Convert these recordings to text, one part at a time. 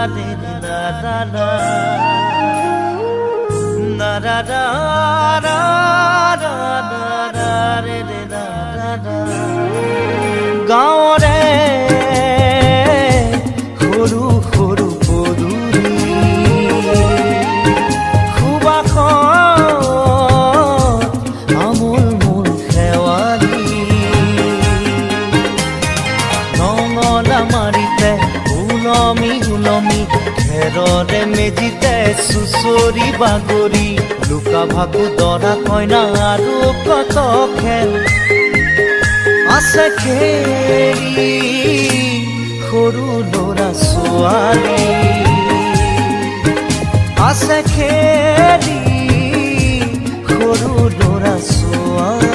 গাঁৱৰে সৰু সৰু পদূলি সুবাসত আমোল মোল শেৱালি নঙলা মাৰিতে উলমি উলমি খেৰৰে মেজিতে চুচৰি বাগৰি লুকা ভাকু দৰা কইনা আৰু কত খেল আছে খেলি সৰু ল'ৰা ছোৱালী আছে খেলি সৰু ল'ৰা ছোৱালী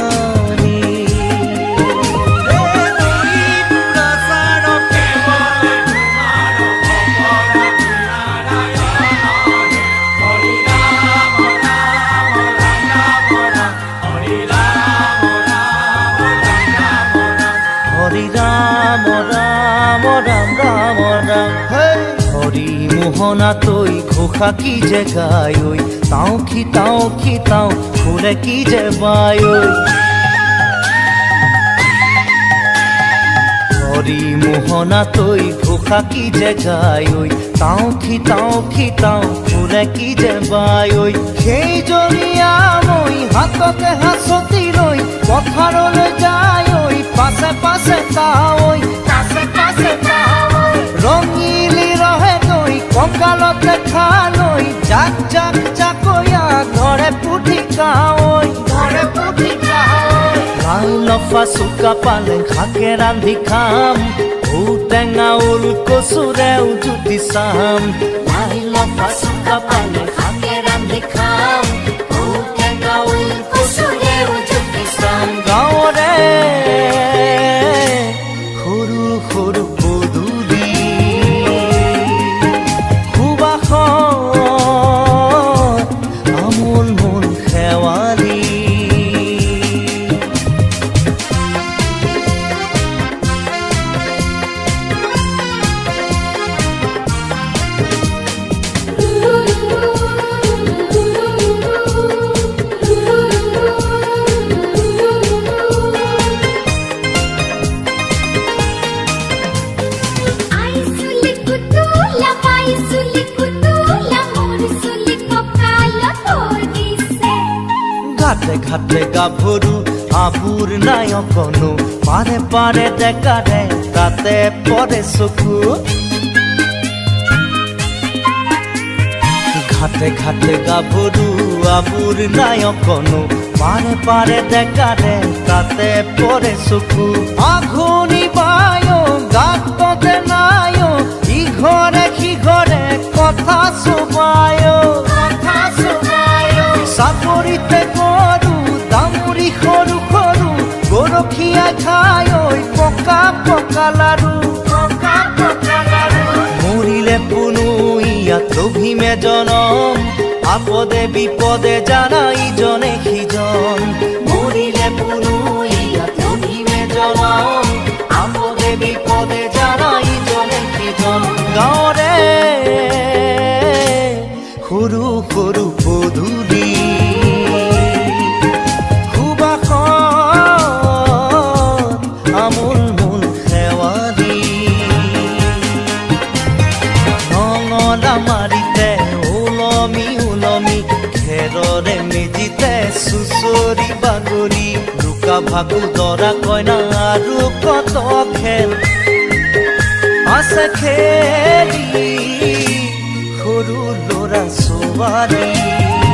মোহনা তৈ ঘোষা কি যে গায় তাও খিতাও ফুলে কি যে বায় হরি মোহনা তৈ ঘোষা কি যে গায় তাও খিতাও ফুলে কি যে বায় সেই জৰিয়া মই হাততে হাসতি লৈ পথাৰলৈ যায় পাছে পাছে তাই ৰঙিলি ৰহে কঁকালতে খালৈ জাক জাকৈয়া ঘৰে পুঠি কাৱৈ লাই লফা চুকা পালেং শাকে ৰান্ধি খাম ঔটেঙা ওল কচুৰে উজুতি চাম লাই লফা চুকা পালেং শাকে ৰান্ধি খাম ঔটেঙা ওল কচুৰে উজুতি চাম গাঁৱৰে সৰু সৰু পদূলি আমোল মোল শেৱালি ঘাটে গাভৰু আবুৰ নাই অকনো পাৰে পাৰে ডেকাৰে তাতে পৰে চকু ঘাটে গাভৰু আবুৰ নাই অকনো পাৰে পাৰে ডেকাৰে তাতে পৰে চকু আঘোনি বায় গাততে নাই ইঘৰে সিঘৰে কথা চুবায় চাপৰিতে দামুৰি সৰু সৰু গৰখীয়া খাই পকা পকা লাৰু মৰিলে পুনু ইয়াত লভিমে জনম আপদে বিপদে জানা ইজনে সিজন মৰিলে পুনু ইয়াত লভিমে জনম আপদে বিপদে জানা ইজনে সিজন গাঁৱৰে সৰু সৰু পদূলি আমোল মোল শেৱালি নঙলা মাৰিতে উলমি উলমি খেৰৰে মেজিতে চুচৰি বাগৰি লুকা ভাকু দৰা কইনা আৰু কত খেল আছে খেলি সৰু ল'ৰা ছোৱালী